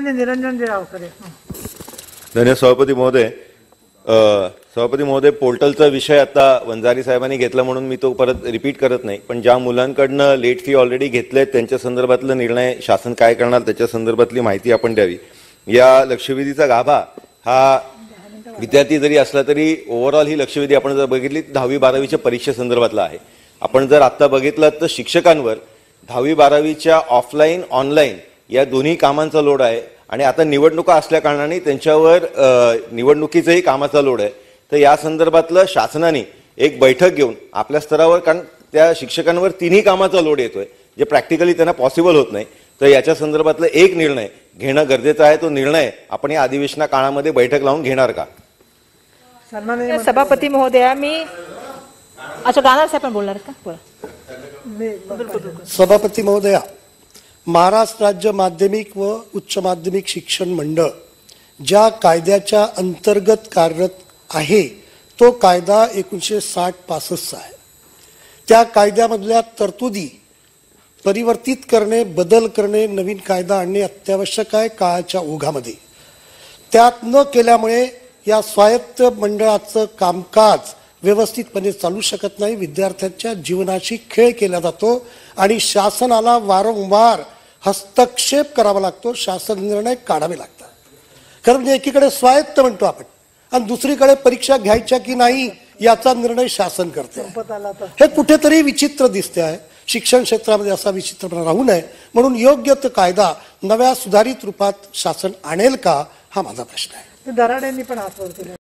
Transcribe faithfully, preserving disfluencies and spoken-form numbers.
निरंजन देवकरे. धन्यवाद सभापती महोदय. सभापती महोदय, पोर्टलचा विषय आता वंजारी साहेबांनी घेतला म्हणून मी तो परत रिपीट करत नाही, पण ज्या मुलांकडनं लेट फी ऑलरेडी घेतलेत त्यांच्या संदर्भातला निर्णय शासन काय करणार त्याच्या संदर्भातली माहिती आपण द्यावी. या लक्षवेधीचा गाभा हा विद्यार्थी जरी असला तरी ओव्हरऑल ही लक्षवेधी आपण जर बघितली दहावी बारावीच्या परीक्षे संदर्भातला आहे. आपण जर आता बघितलं तर शिक्षकांवर दहावी बारावीच्या ऑफलाईन ऑनलाईन या दोन्ही कामांचा लोड आहे आणि आता निवडणुका असल्या कारणाने त्यांच्यावर निवडणुकीचाही कामाचा लोड आहे. तर या संदर्भातलं शासनाने एक बैठक घेऊन आपल्या स्तरावर, कारण त्या शिक्षकांवर तिन्ही कामाचा लोड येतोय जे प्रॅक्टिकली त्यांना पॉसिबल होत नाही, तर याच्या संदर्भातलं एक निर्णय घेणं गरजेचं आहे. तो निर्णय आपण या अधिवेशना काळामध्ये बैठक लावून घेणार का? सभापती महोदया, मी अच्छा गाणार साहेब पण बोलणार का? बोला. सभापती महोदया, महाराष्ट्र राज्य माध्यमिक व उच्च माध्यमिक शिक्षण मंडळ ज्या कायद्याच्या अंतर्गत कार्यरत आहे तो कायदा एकोणीसशे साठ पासष्टचा आहे. त्या कायद्यामधल्या तरतुदी परिवर्तित करणे, बदल करणे, नवीन कायदा आणणे अत्यावश्यक आहे काळाच्या ओघामध्ये. त्यात न केल्यामुळे या स्वायत्त मंडळाचं कामकाज व्यवस्थितपणे चालू शकत नाही. विद्यार्थ्यांच्या जीवनाशी खेळ केला जातो आणि शासनाला वारंवार हस्तक्षेप करावा लागतो, शासन निर्णय काढावे लागतात. कारण म्हणजे एकीकडे स्वायत्त म्हणतो आपण आणि दुसरीकडे परीक्षा घ्यायच्या की नाही याचा निर्णय शासन करते. हे कुठेतरी विचित्र दिसते आहे. शिक्षण क्षेत्रामध्ये असा विचित्रपणा राहू नये म्हणून योग्य तो कायदा नव्या सुधारित रूपात शासन आणेल का हा माझा प्रश्न आहे. दराडेंनी पण हात वर केला.